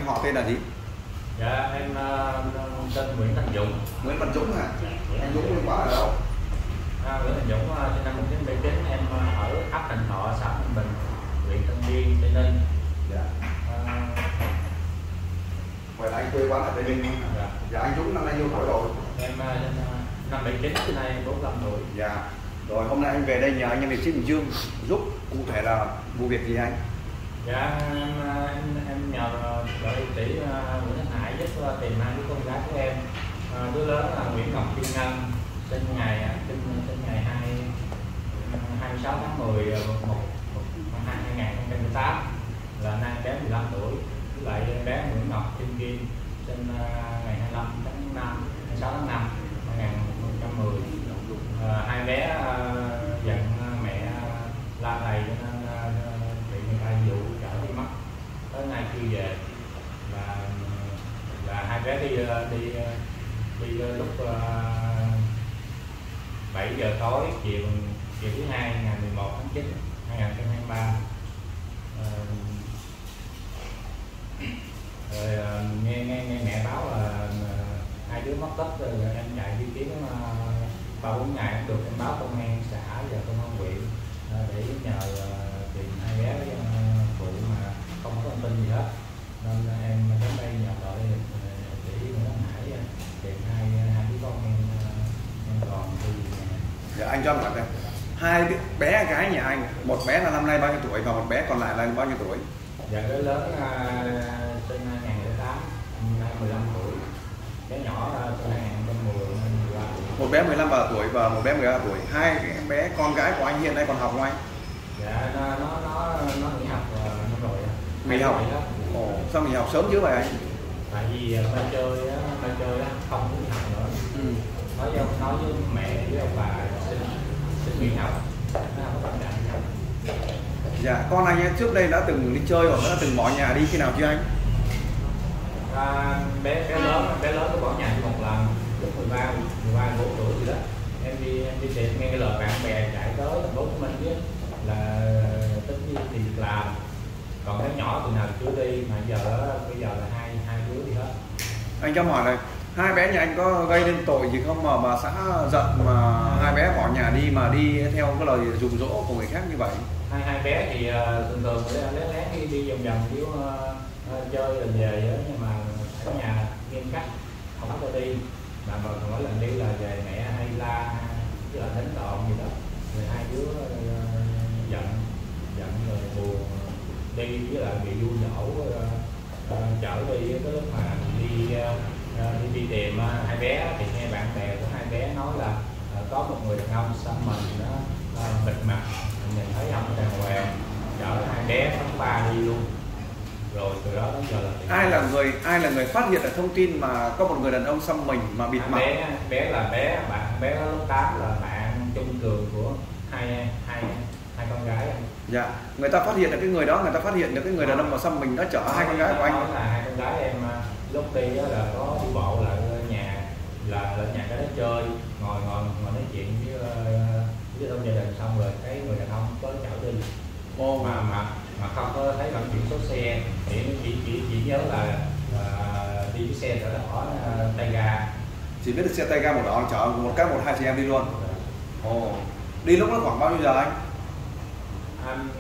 họ tên là gì? Dạ em tên Nguyễn Thành Dũng. Nguyễn Văn Dũng hả? Anh Dũng quê quán ở đâu? Nguyễn Thành Dũng sinh năm 1979, em ở ấp Thành Thọ, xã Thanh Bình, huyện Tân Biên, Tây Ninh. Dạ. Vậy là anh quê quán ở Tây Ninh. Dạ. Dạ, anh Dũng năm nay nhiêu tuổi rồi? Em năm 79, đến nay 45 tuổi. Dạ. Rồi hôm nay anh về đây nhờ anh em liệt sĩ Bình Dương giúp, cụ thể là vụ việc gì anh? Dạ em nhờ đội liệt sĩ Nguyễn Thanh Hải giúp tìm hai đứa con gái của em. Đứa lớn là Nguyễn Ngọc Kim Ngân, sinh ngày 26 tháng 10 năm 2018, là nay bé 15 tuổi. Với lại bé Nguyễn Ngọc Kim Kim, sinh ngày 25 tháng 5, 26 tháng 5 năm 2010. Hai bé giận mẹ la thầy cho nên bị người ta dụ chở đi mất, tới nay chưa về. Là hai bé đi lúc 7 giờ tối chiều thứ hai ngày 11 tháng 9 2023. Rồi nghe mẹ báo là hai đứa mất tích, rồi em chạy đi kiếm 3-4 ngày cũng được, em báo công an xã và công an huyện để nhờ tìm hai bé phụ mà không có thông tin gì hết, nên em đến đây nhờ đội để Nguyễn Thanh Hải tìm hai đứa con em còn đi. Dạ, anh cho hỏi đây, hai bé gái nhà anh, một bé là năm nay bao nhiêu tuổi và một bé còn lại là bao nhiêu tuổi? Dạ, đứa lớn sinh 2008, nay 15 tuổi, bé nhỏ sinh 2010, 13 tuổi. Một bé 15 tuổi và một bé 13 tuổi. Hai em bé con gái của anh hiện nay còn học không anh? Dạ nó nghỉ học năm rồi. Nghỉ học? Ồ, sao nghỉ học sớm chứ vậy anh? Tại vì ba chơi không có đi học nữa. Nói với mẹ với ông bà xin nghỉ học, nó không có bạn đi học. Dạ, con anh ấy trước đây đã từng đi chơi hoặc đã từng bỏ nhà đi khi nào chưa anh? Bé lớn có bỏ nhà đi một lần lúc 14 tuổi gì đó. Em đi tìm nghe cái lời bạn bè chạy tới thành phố Hồ Chí Minh chứ là tính đi tìm việc làm. Còn bé nhỏ từ nào chưa đi, mà bây giờ là hai đứa đi hết. Anh cho hỏi này, hai bé nhà anh có gây nên tội gì không mà bà xã giận mà hai bé bỏ nhà đi mà đi theo cái lời dụ dỗ của người khác như vậy? Hai bé thì thường lén đi vòng chứ chơi rồi về đó, nhưng mà ở nhà nghiêm khắc không có đi, mà mỗi lần đi là về mẹ hay la chứ là đánh đòn gì đó, rồi hai đứa giận rồi buồn đi, với là bị vui dỗ chở đi. Cái lúc mà đi tìm hai bé thì nghe bạn bè của hai bé nói là có một người đàn ông xăm mình đó, bịt mặt, nhìn thấy ông đàng hoàng, chở hai bé tháng 3 đi luôn. Rồi từ đó đến giờ là ai là người phát hiện được thông tin mà có một người đàn ông xăm mình mà bịt mặt? Bé là bé lớp 8 là bạn chung trường của hai con gái anh. Dạ, người ta phát hiện được cái người đó, người ta phát hiện được cái người đàn ông mà xăm mình đã chở hai con gái của anh. Nói là hai con gái em lúc đi là có đi bộ lại nhà, là lên nhà cái đó chơi, ngồi nói chuyện với ông gia đình, xong rồi cái người đàn ông có chở đi. Mà không có thấy bằng biển số xe, chỉ nhớ là đi với xe chở đỏ tay ga. Chỉ biết được xe tay ga màu đỏ chở một hai chị em đi luôn. Ồ, đi lúc đó khoảng bao nhiêu giờ anh? Anh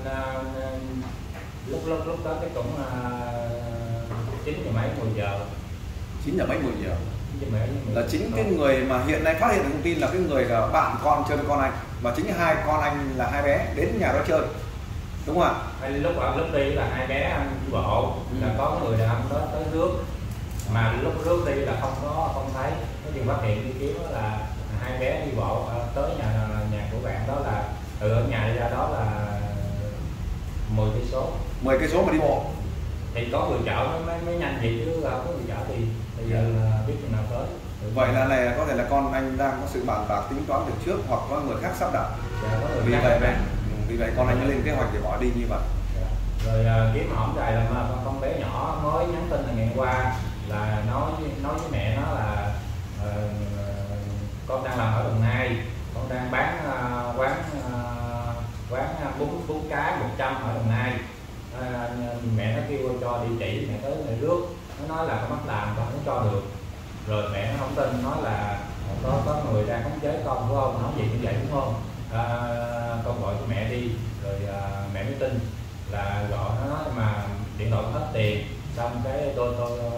lúc đó cái cũng 9 giờ mấy 10 giờ. 9 giờ mấy 10 giờ. Là chính cái người mà hiện nay phát hiện được thông tin là cái người là bạn con chơi với con anh, và chính hai con anh là hai bé đến nhà đó chơi, đúng không ạ? Lúc đi là hai bé đi bộ, là có người đàn ông đó tới rước, mà lúc rước đi là không thấy. Cái chuyện phát hiện đi kiếm là hai bé đi bộ tới nhà của bạn đó, là từ ở nhà ra đó là 10 cây số. 10 cây số mà đi bộ thì có người chở mới nhanh vậy, chứ không có người chở thì bây giờ là biết chừng nào tới. Vậy là này có thể là con anh đang có sự bàn bạc tính toán từ trước, hoặc có người khác sắp đặt. Vì vậy con anh mới lên kế hoạch để bỏ đi như vậy. Rồi kiếm hổm dài là con bé nhỏ mới nhắn tin là ngày qua, là nói với mẹ nó là con đang làm ở Đồng Nai, con đang bán quán bún cá 100 ở Đồng Nai. Mẹ nó kêu cho địa chỉ, mẹ tới trước, nó nói là con bắt làm con không cho được, rồi mẹ nó không tin, nói là có người đang khống chế con của ông, nói gì như vậy đúng không, con gọi cho mẹ đi, rồi mẹ mới tin, là gọi nó nói mà điện thoại hết tiền, xong cái tôi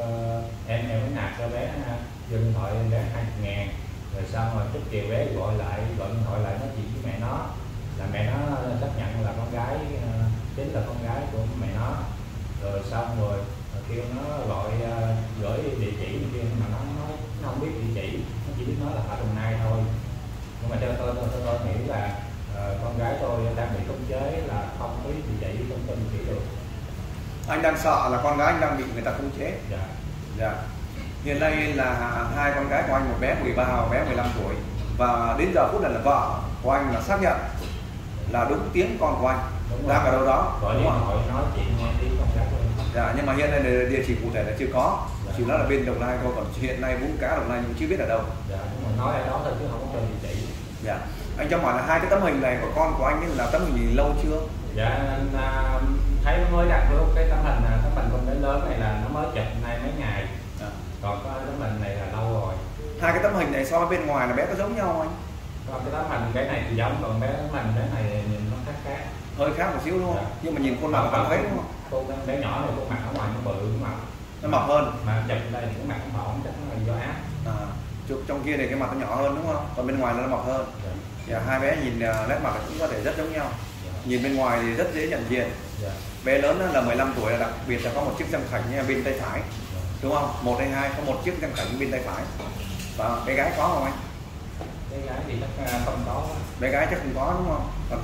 em mới nạp cho bé vô điện thoại em bé 20.000, rồi xong rồi trước chiều bé gọi điện thoại lại nói chuyện với mẹ nó, là mẹ nó xác nhận là con gái chính là con gái của mẹ nó, rồi xong rồi kêu nó gọi gửi địa chỉ này kia, mà nó không biết địa chỉ, nó chỉ biết nói là ở Đồng Nai thôi. Nhưng mà theo tôi nghĩ là con gái tôi đang bị khống chế, là không biết địa chỉ, không tin chỉ được. Anh đang sợ là con gái anh đang bị người ta khống chế. Dạ. Dạ. Hiện nay là hai con gái của anh, một bé 13 và bé 15 tuổi, và đến giờ phút này là vợ của anh là xác nhận là đúng tiếng con của anh đang ở đâu đó. Gọi điện thoại nói chuyện nghe tiếng con gái tôi. Dạ, nhưng mà hiện nay địa chỉ cụ thể là chưa có, chỉ nói là bên Đồng Nai thôi, còn hiện nay Bún Cá Đồng Nai nhưng chưa biết ở đâu. Dạ, nói ở đó thôi chứ không có cho địa chỉ. Dạ. Anh cho hỏi là hai cái tấm hình này của con của anh ấy là tấm hình gì lâu chưa? Dạ, anh thấy nó mới đặt luôn cái tấm hình con bé lớn này là nó mới chụp nay mấy ngày. Còn cái tấm hình này là lâu rồi. Hai cái tấm hình này so với bên ngoài là bé có giống nhau không anh? Còn cái tấm hình cái này thì giống, còn tấm hình cái này nhìn nó khác. Hơi khác một xíu đúng không? Dạ. Nhưng mà nhìn khuôn mặt bạn thấy đúng không? Cô bé nhỏ này khuôn mặt ở ngoài nó bự, nó mập hơn. Mà chụp đây thì cái mặt nó mỏng, chắc nó là do áp. Chụp trong kia thì cái mặt nó nhỏ hơn đúng không? Còn bên ngoài nó mập hơn. Dạ, hai bé nhìn nét mặt cũng có thể rất giống nhau. Nhìn bên ngoài thì rất dễ nhận diện. Bé lớn là 15 tuổi, là đặc biệt là có một chiếc răng khảnh bên tay phải, đúng không? 1 hay 2 có một chiếc răng khảnh bên tay phải. Và bé gái có không anh? Bé gái thì chắc không có. Bé gái chắc không có đúng không? Còn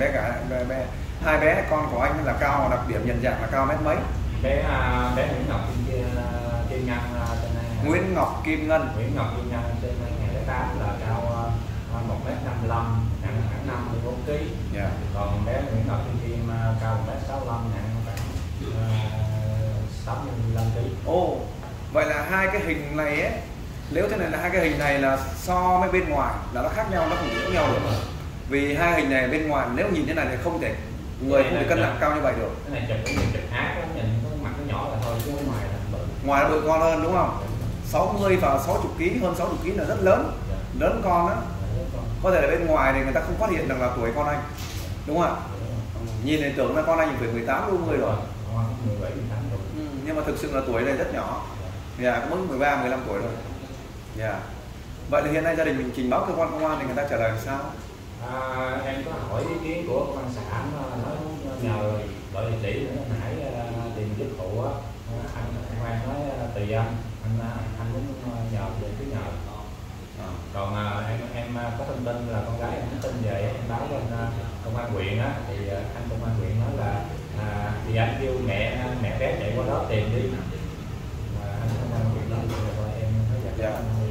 hai bé con của anh là cao, đặc điểm nhận dạng là cao mét mấy? Bé Nguyễn Ngọc Kim Ngân Nguyễn Ngọc Kim Ngân trên 2008 là cao 1m55, nặng khoảng 54 kg. Yeah. Còn bé Nguyễn Ngọc Kim cao 1m65, nặng khoảng 65 kg. Ồ, vậy là hai cái hình này ấy, nếu thế này là hai cái hình này là so với bên ngoài là nó khác nhau, nó không giống nhau được. Vì hai hình này bên ngoài nếu nhìn thế này thì không thể người không thể cân nặng cao như vậy được. Cái này chụp ác lắm, nhìn cái mặt nó nhỏ là thôi chứ ngoài là bự. Ngoài là bự con hơn đúng không? 60 và 60 kg, hơn 60 kg là rất lớn, lớn con đó. Có thể là bên ngoài thì người ta không phát hiện rằng là tuổi con anh, đúng không ạ? Nhìn thì tưởng là con anh phải 18 đúng 10 rồi. 17, 18 rồi. Nhưng mà thực sự là tuổi này rất nhỏ. Dạ, có mới 13, 15 tuổi thôi. Dạ. Vậy là hiện nay gia đình mình trình báo cơ quan công an thì người ta trả lời làm sao? Em có hỏi ý kiến của công an xã, nói nhờ gọi địa chỉ nữa, nãy tìm giúp phụ á, anh nói tùy anh muốn nhờ về cứ nhờ. Còn em có thông tin là con gái em nhắn tin về, em báo lên công an huyện á, thì anh công an huyện nói là thì anh kêu mẹ bé chạy qua đó tìm đi. Anh công an huyện nói rồi em nói dạ.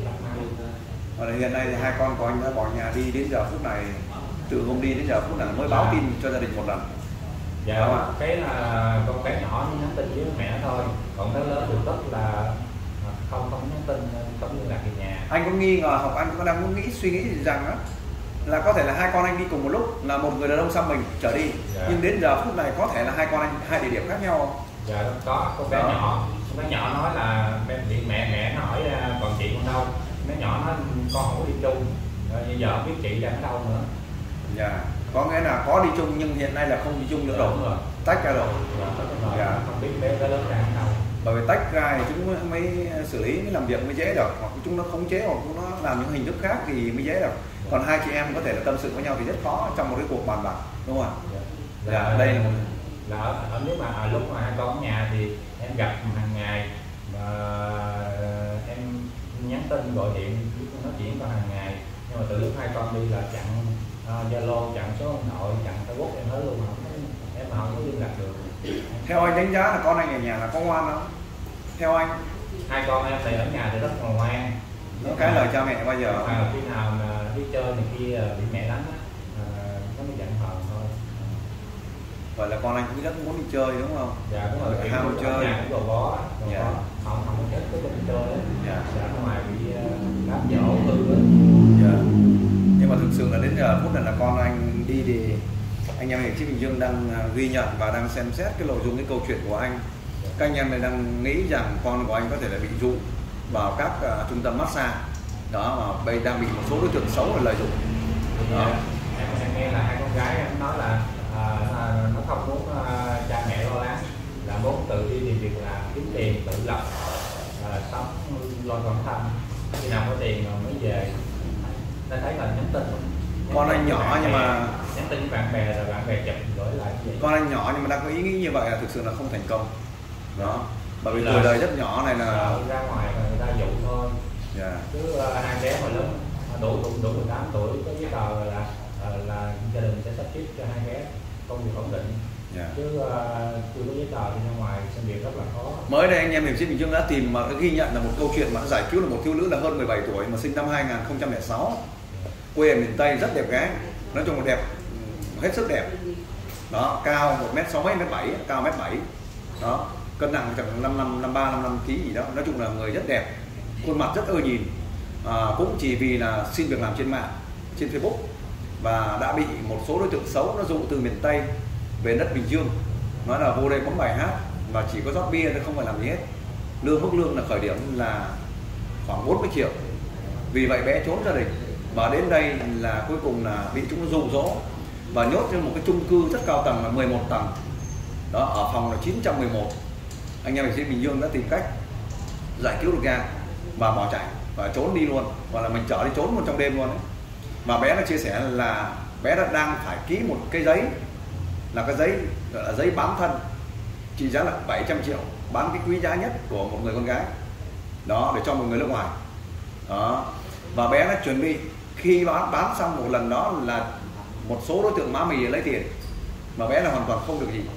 Và hiện nay thì hai con của anh đã bỏ nhà đi đến giờ phút này, từ hôm đi đến giờ phút này mới báo tin cho gia đình một lần. Dạ, cái là con bé nhỏ nhắn tin với mẹ thôi, còn cái lớn thì rất là không nhắn tin, không liên lạc về nhà. Anh có nghi ngờ hoặc anh có đang suy nghĩ rằng á là có thể là hai con anh đi cùng một lúc, là một người đàn ông xăm mình trở đi, nhưng đến giờ phút này có thể là hai con anh hai địa điểm khác nhau không? Dạ có, con bé nhỏ nói là mẹ nó hỏi còn chị con đâu, bé nhỏ nói con không có đi chung, bây giờ không biết chị đang ở đâu nữa. Dạ, có nghĩa là có đi chung nhưng hiện nay là không đi chung nữa rồi, tách ra rồi. Dạ, không biết bé lớn đang ở đâu. Bởi vì tách ra thì chúng mới xử lý, mới làm việc mới dễ được, hoặc chúng nó khống chế hoặc chúng nó làm những hình thức khác thì mới dễ được. Còn hai chị em có thể là tâm sự với nhau thì rất khó trong một cái cuộc bàn bạc, đúng không ạ? Dạ, đây là ở nếu mà lúc mà hai con ở nhà thì em gặp hàng ngày, mà em nhắn tin gọi điện nói chuyện con hàng ngày, nhưng mà từ lúc hai con đi là chặn Zalo, chặn số điện thoại, chặn Facebook em hết luôn, em mà không có liên lạc được. Theo anh đánh giá là con anh ở nhà là có ngoan không? Theo anh? Hai con em thì ở nhà thì rất là ngoan. Nó cái lời cha mẹ bao giờ? Khi nào mà đi chơi này kia bị mẹ đánh nó mới giận hờn thôi. Vậy là con anh cũng rất muốn đi chơi đúng không? Dạ đúng rồi, ham chơi. Nhà cũng đồ bó, không có chết cái đi chơi đấy. Dạ, ở ngoài bị đám dỗ hư á. Dạ. Nhưng mà thực sự là đến giờ phút này là con anh đi thì anh em Hiệp sĩ Bình Dương đang ghi nhận và đang xem xét cái nội dung cái câu chuyện của anh. các anh em này đang nghĩ rằng con của anh có thể là bị dụ vào các trung tâm massage đó, mà bây đang bị một số đối tượng xấu lợi dụng. Em nghe là hai con gái em nói là nó không muốn cha mẹ lo lắng, là muốn tự đi tìm việc làm, kiếm tiền tự lập, sống lo bản thân, khi nào có tiền rồi mới về. Ta thấy là nhắn tin con anh nhỏ nhưng mà nhắn tin với bạn bè rồi bạn bè chụp gửi lại như vậy. Con anh nhỏ nhưng mà đang có ý nghĩ như vậy là thực sự là không thành công đó, bởi vì tuổi đời rất nhỏ này là ra ngoài người ta dụ thôi. Chứ hai bé mà lớn đủ 18 tuổi có giấy tờ là gia đình sẽ sắp xếp cho hai bé công việc ổn định. Chứ chưa có giấy tờ thì ra ngoài xin việc rất là khó. Mới đây anh em Hiệp sĩ Bình Dương đã tìm mà ghi nhận là một câu chuyện mà giải cứu là một thiếu nữ là hơn 17 tuổi mà sinh năm 2006, quê ở miền Tây, rất đẹp gái, nói chung là đẹp, hết sức đẹp đó, cao 1m6 1m7, cao 1m7 đó, cân nặng chẳng 55 kg gì đó, nói chung là người rất đẹp, khuôn mặt rất ưa nhìn. Cũng chỉ vì là xin việc làm trên mạng, trên Facebook và đã bị một số đối tượng xấu nó dụ từ miền Tây về đất Bình Dương, nói là vô đây bấm bài hát và chỉ có rót bia thôi, không phải làm gì hết. Mức lương là khởi điểm là khoảng 40 triệu. Vì vậy bé trốn gia đình và đến đây là cuối cùng là bị chúng dụ dỗ và nhốt trong một cái chung cư rất cao tầng là 11 tầng đó, ở phòng là 911. Anh em ở trên Bình Dương đã tìm cách giải cứu được ra và bỏ chạy và trốn đi luôn, và là mình chở đi trốn luôn trong đêm luôn đấy. Và bé đã chia sẻ là bé đã đang phải ký một cái giấy, là cái giấy gọi là giấy bán thân, trị giá là 700 triệu, bán cái quý giá nhất của một người con gái đó để cho một người nước ngoài đó. Và bé đã chuẩn bị khi bán xong một lần đó là một số đối tượng má mì lấy tiền, mà bé là hoàn toàn không được gì.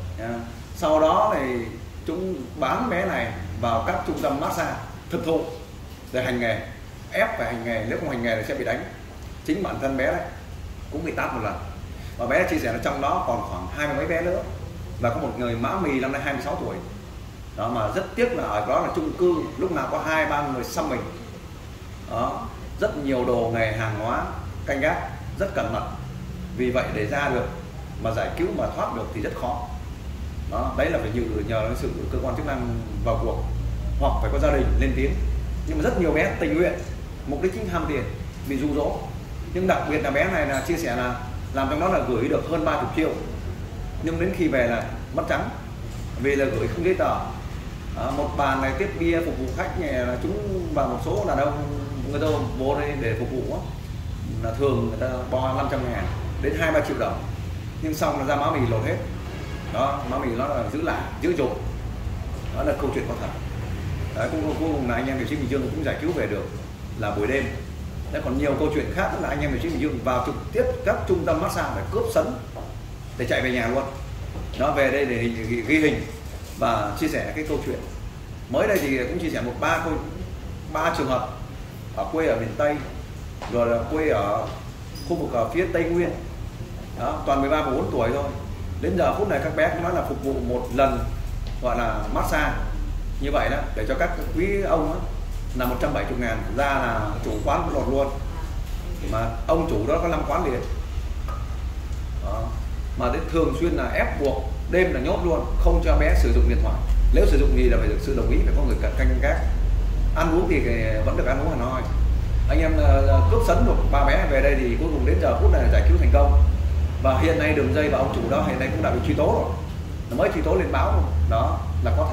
Sau đó thì chúng bán bé này vào các trung tâm massage thực thụ để hành nghề, ép phải hành nghề, nếu không hành nghề thì sẽ bị đánh. Chính bản thân bé đấy cũng bị tát một lần. Và bé chia sẻ là trong đó còn khoảng 20 mấy bé nữa, và có một người má mì năm nay 26 tuổi đó, mà rất tiếc là ở đó là chung cư, lúc nào có 2-3 người xăm mình đó, rất nhiều đồ nghề hàng hóa canh gác rất cẩn mật. Vì vậy để ra được mà giải cứu mà thoát được thì rất khó đó. Đấy là phải nhờ sự cơ quan chức năng vào cuộc, hoặc phải có gia đình lên tiếng. Nhưng mà rất nhiều bé tình nguyện, mục đích chính ham tiền, bị dụ dỗ. Nhưng đặc biệt là bé này là chia sẻ là làm trong đó là gửi được hơn 30 triệu, nhưng đến khi về là mất trắng vì là gửi không giấy tờ. Một bàn này tiếp bia phục vụ khách này là chúng và một số đàn ông người ta vô đây để phục vụ là thường người ta bo 500.000 đến 2-3 triệu đồng, nhưng xong là ra má mì lột hết đó. Má mì nó là giữ lại, giữ trộm. Đó là câu chuyện có thật. Đấy, cuối cùng là anh em Hiệp sĩ Bình Dương cũng giải cứu về được là buổi đêm. Đấy, còn nhiều câu chuyện khác là anh em Hiệp sĩ Bình Dương vào trực tiếp các trung tâm massage để cướp sấn để chạy về nhà luôn. Nó về đây để ghi hình và chia sẻ cái câu chuyện. Mới đây thì cũng chia sẻ ba trường hợp ở quê ở miền Tây, rồi là quê ở khu vực ở phía Tây Nguyên đó, toàn 13-14 tuổi thôi. Đến giờ phút này các bé cũng nói là phục vụ một lần gọi là massage như vậy đó, để cho các quý ông đó, là 170.000, ra là chủ quán lột luôn, mà ông chủ đó có 5 quán liền đó. Mà đến thường xuyên là ép buộc đêm là nhốt luôn, không cho bé sử dụng điện thoại. Nếu sử dụng gì là phải được sự đồng ý, phải có người canh gác. Ăn uống thì vẫn được ăn uống Hà Nội. Anh em cướp sấn được 3 bé về đây thì cuối cùng đến giờ phút này là giải cứu thành công. Và hiện nay đường dây và ông chủ đó hiện nay cũng đã bị truy tố rồi, mới truy tố lên báo luôn. Đó là có thật.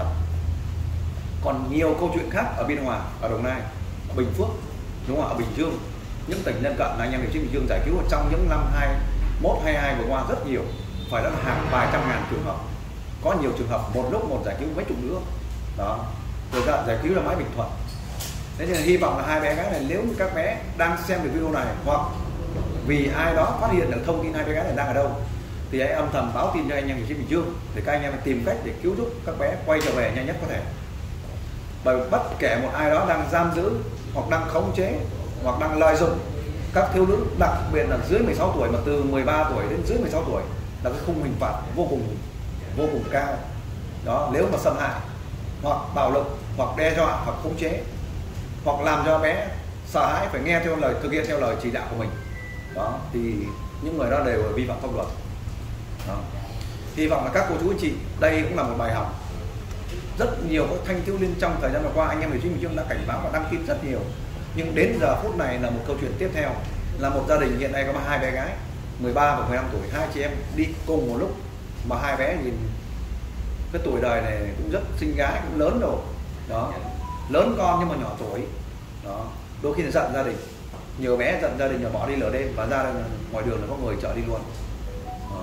Còn nhiều câu chuyện khác ở Biên Hòa, ở Đồng Nai, ở Bình Phước, đúng không? Ở Bình Dương, những tỉnh lân cận là anh em Hiệp sĩ Bình Dương giải cứu trong những năm 21-22 vừa qua rất nhiều, phải là hàng vài trăm ngàn trường hợp. Có nhiều trường hợp một lúc một giải cứu mấy chục nữa đó, rồi ra giải cứu là mãi Bình Thuận. Thế nên hy vọng là hai bé gái này, nếu như các bé đang xem được video này, hoặc vì ai đó phát hiện được thông tin hai bé gái này đang ở đâu, thì hãy âm thầm báo tin cho anh em Hiệp sĩ Bình Dương để các anh em tìm cách để cứu giúp các bé quay trở về nhanh nhất có thể. Bởi bất kể một ai đó đang giam giữ, hoặc đang khống chế, hoặc đang lợi dụng các thiếu nữ, đặc biệt là dưới 16 tuổi, mà từ 13 tuổi đến dưới 16 tuổi là cái khung hình phạt vô cùng cao đó. Nếu mà xâm hại, hoặc bạo lực, hoặc đe dọa, hoặc khống chế, hoặc làm cho bé sợ hãi phải nghe theo lời, thực hiện theo lời chỉ đạo của mình đó, thì những người đó đều vi phạm pháp luật đó. Hy vọng là các cô chú anh chị đây cũng là một bài học rất nhiều các thanh thiếu niên trong thời gian vừa qua anh em Hiệp Sĩ Bình Dương đã cảnh báo và đăng tin rất nhiều, nhưng đến giờ phút này là một câu chuyện tiếp theo, là một gia đình hiện nay có hai bé gái 13 và 15 tuổi, hai chị em đi cùng một lúc, mà hai bé nhìn cái tuổi đời này cũng rất xinh gái, cũng lớn rồi đó, lớn con nhưng mà nhỏ tuổi đó, đôi khi là giận gia đình, nhiều bé giận gia đình là bỏ đi lỡ đêm và ra ngoài đường là có người chở đi luôn đó.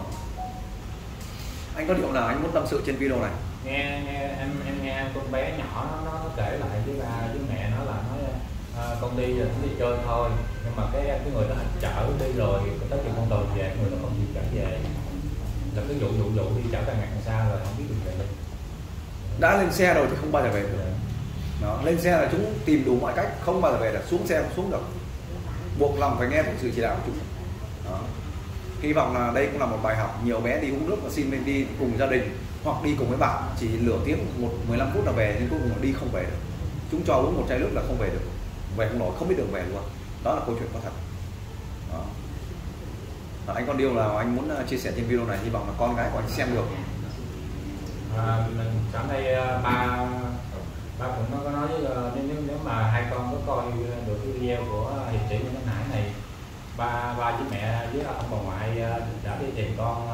Anh có điều nào anh muốn tâm sự trên video này? Nghe em nghe con bé nhỏ nó kể lại với ba với mẹ nó là con đi là đi chơi thôi, nhưng mà cái người đó chở đi rồi tới khi con tàu về người đó không chịu trở về, là cái vụ đi chở càng ngày càng xa rồi không biết được về. Đã lên xe rồi thì không bao giờ về được đó, lên xe là chúng tìm đủ mọi cách không bao giờ về được, xuống xe không xuống được, buộc lòng phải nghe sự chỉ đạo của chúng đó. Hy vọng là đây cũng là một bài học, nhiều bé đi uống nước và xin lên đi cùng gia đình hoặc đi cùng với bạn chỉ nửa tiếng 15 phút là về, nhưng cuối cùng là đi không về được, chúng cho uống một chai nước là không về được, về không nổi, không biết đường về luôn, đó là câu chuyện có thật đó. Anh còn điều nào anh muốn chia sẻ trên video này, hy vọng là con gái của anh xem được. Mình cảm thấy ba cũng có nói nếu mà hai con có coi được cái video của Hiệp Sĩ Nguyễn Văn Hải này, ba với mẹ với ông bà ngoại đã đi tìm con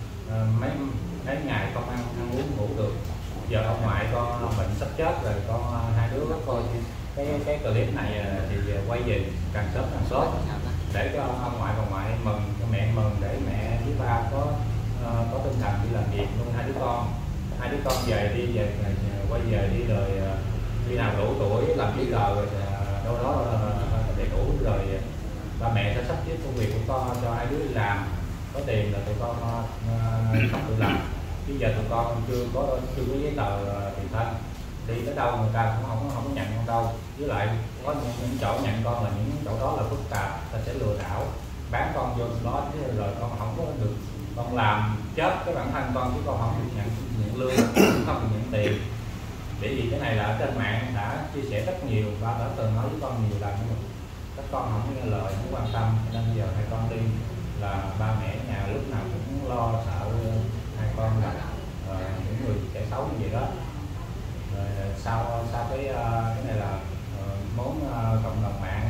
mấy ngày con ăn uống ngủ được, giờ ông ngoại con bệnh sắp chết rồi, con hai đứa có coi cái clip này thì quay về càng sớm càng tốt để cho ông ngoại và ngoại mừng, cho mẹ mừng, để mẹ với ba có tinh thần đi làm việc luôn. Hai đứa con về đi về quay về đi rồi khi nào đủ tuổi làm giấy tờ rồi đâu đó đầy đủ rồi ba mẹ sẽ sắp xếp công việc của con cho hai đứa đi làm, có tiền là tụi con không tự làm, bây giờ tụi con chưa có giấy tờ tùy thân, đi tới đâu người ta cũng không nhận con đâu, với lại có những chỗ nhận con là những chỗ đó là phức tạp, ta sẽ lừa đảo bán con vô đó, chứ rồi con không có được, con làm chết cái bản thân con chứ con không được nhận lương, không được nhận tiền. Bởi vì cái này là ở trên mạng đã chia sẻ rất nhiều, ba đã từng nói với con nhiều lần, nhưng mà các con không nghe lời, không quan tâm, nên giờ hai con đi là ba mẹ ở nhà lúc nào cũng lo sợ hai con là những người kẻ xấu như vậy đó. Rồi sau cái này là muốn cộng đồng mạng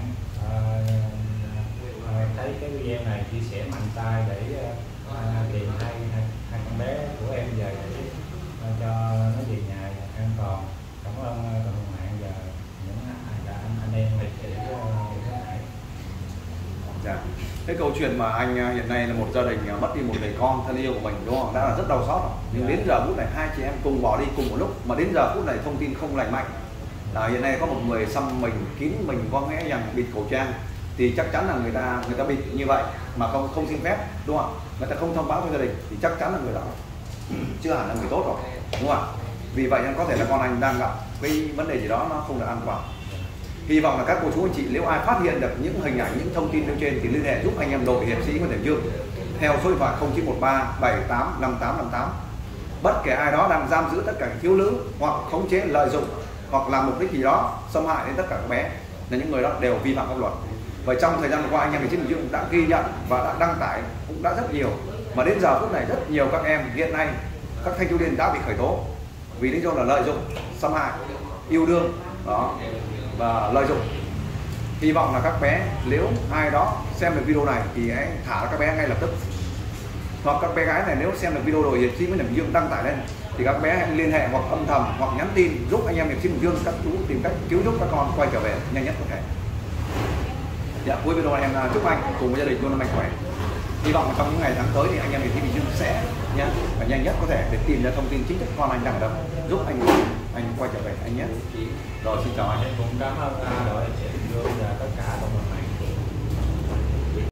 thấy cái video này chia sẻ mạnh tay để tìm hai con bé của em về để cho nó về nhà an toàn. Cảm ơn cộng đồng mạng và những anh em Hiệp Sĩ Nguyễn Hải. Dạ. Cái câu chuyện mà anh hiện nay là một gia đình mất đi một người con thân yêu của mình, đúng không? Đã là rất đau xót rồi. Nhưng đến giờ phút này hai chị em cùng bỏ đi cùng một lúc, mà đến giờ phút này thông tin không lành mạnh. Hiện nay có một người xăm mình, kín mình, có nghĩa rằng bịt khẩu trang, thì chắc chắn là người ta bịt như vậy mà không xin phép, đúng không? Người ta không thông báo với gia đình thì chắc chắn là người đó chưa hẳn là người tốt rồi, đúng không? Vì vậy nên có thể là con anh đang gặp cái vấn đề gì đó nó không được an toàn. Hy vọng là các cô chú anh chị nếu ai phát hiện được những hình ảnh, những thông tin nêu trên thì liên hệ giúp anh em đội Hiệp Sĩ Nguyễn Thành Dương theo số điện thoại 0913 78 5858. Bất kể ai đó đang giam giữ tất cả thiếu nữ hoặc khống chế, lợi dụng hoặc làm mục đích gì đó xâm hại đến tất cả các bé, là những người đó đều vi phạm pháp luật. Và trong thời gian qua anh em Hiệp Sĩ Bình Dương đã ghi nhận và đã đăng tải cũng đã rất nhiều, mà đến giờ phút này rất nhiều các em hiện nay các thanh thiếu niên đã bị khởi tố vì lý do là lợi dụng, xâm hại, yêu đương đó và lợi dụng. Hy vọng là các bé nếu ai đó xem được video này thì hãy thả các bé ngay lập tức, hoặc các bé gái này nếu xem được video đội Hiệp Sĩ Nguyễn Bình Dương đăng tải lên thì các bé hãy liên hệ hoặc âm thầm hoặc nhắn tin giúp anh em Hiệp Sĩ Bình Dương các chú tìm cách cứu giúp các con quay trở về nhanh nhất có thể. Dạ, cuối video này em chúc anh cùng với gia đình luôn mạnh khỏe. Hy vọng trong những ngày tháng tới thì anh em Hiệp Sĩ Bình Dương sẽ và nhanh nhất có thể để tìm ra thông tin chính thức con anh đang ở đâu, giúp anh quay trở về anh nhé. Rồi xin chào anh. Em cũng cảm ơn đội Hiệp Sĩ Bình Dương và tất cả cộng đồng mạng.